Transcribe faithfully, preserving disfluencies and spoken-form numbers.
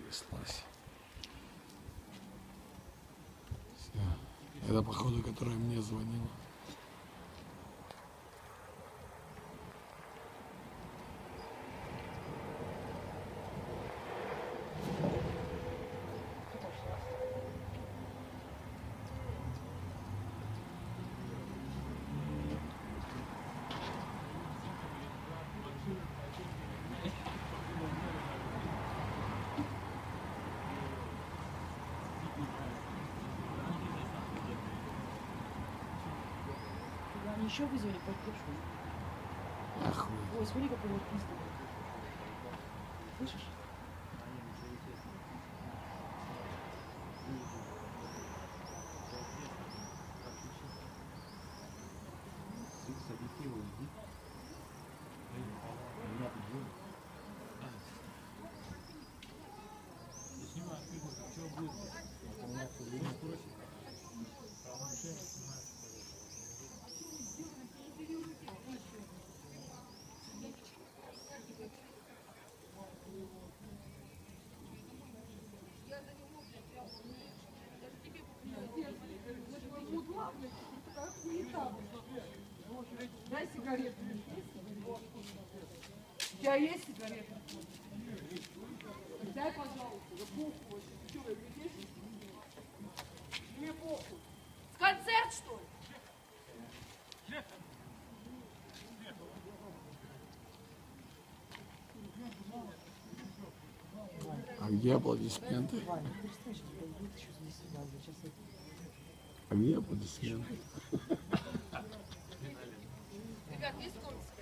Понеслась. Все. Это, походу, которая мне звонила. Еще вызвали поддержку. Охуй. Ой, смотри, какой вот пристав. Слышишь? Дай сигарету. У тебя есть сигареты? Дай, пожалуйста. Да похуй. Что, вы видишь? Мне похуй. Концерт, что ли? А где аплодисменты? А где аплодисменты? Ребят, есть комната?